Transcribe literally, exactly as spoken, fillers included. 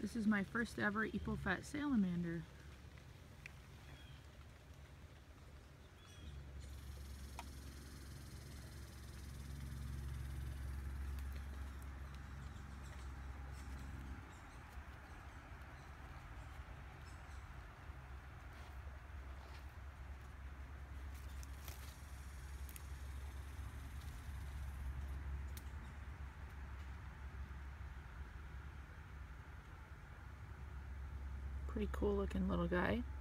This is my first ever Epofat salamander. Pretty cool looking little guy.